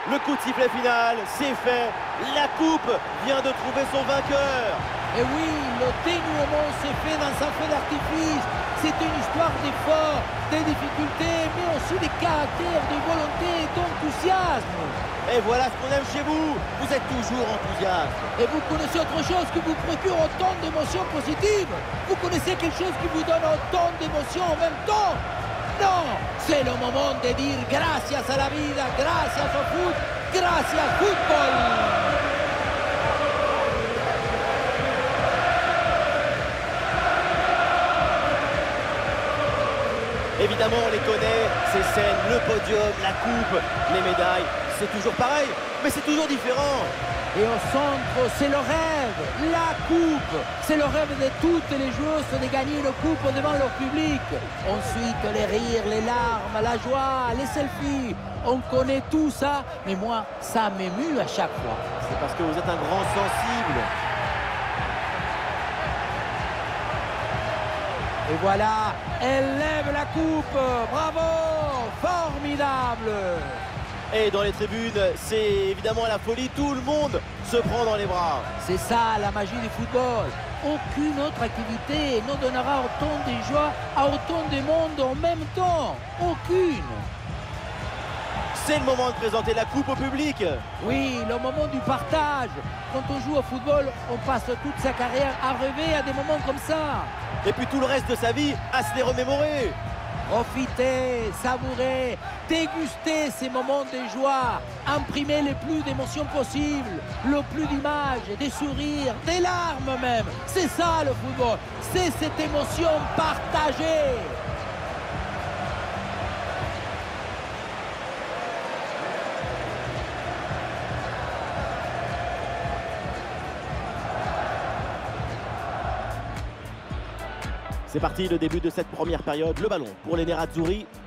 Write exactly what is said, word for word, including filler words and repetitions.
Le coup de sifflet final, c'est fait. La coupe vient de trouver son vainqueur. Et oui, le dénouement s'est fait dans un feu d'artifice. C'est une histoire d'efforts, des difficultés, mais aussi des caractères, de volonté et d'enthousiasme. Et voilà ce qu'on aime chez vous. Vous êtes toujours enthousiaste. Et vous connaissez autre chose qui vous procure autant d'émotions positives? Vous connaissez quelque chose qui vous donne autant d'émotions en même temps? Non, c'est le moment de dire gracias à la vida, gracias au foot, gracias football. Évidemment, on les connaît, ces scènes, le podium, la coupe, les médailles, c'est toujours pareil, mais c'est toujours différent. Et au centre, c'est le rêve, la coupe. C'est le rêve de toutes les joueuses de gagner une coupe devant leur public. Ensuite, les rires, les larmes, la joie, les selfies. On connaît tout ça, mais moi, ça m'émue à chaque fois. C'est parce que vous êtes un grand sensible. Et voilà, elle lève la coupe. Bravo, formidable. Et dans les tribunes, c'est évidemment la folie. Tout le monde se prend dans les bras. C'est ça, la magie du football. Aucune autre activité ne donnera autant de joie à autant de monde en même temps. Aucune. C'est le moment de présenter la coupe au public. Oui, le moment du partage. Quand on joue au football, on passe toute sa carrière à rêver à des moments comme ça. Et puis tout le reste de sa vie à se les remémorer. Profitez, savourez, dégustez ces moments de joie, imprimez le plus d'émotions possibles, le plus d'images, des sourires, des larmes même. C'est ça le football, c'est cette émotion partagée. C'est parti, le début de cette première période. Le ballon pour les Nerazzurri.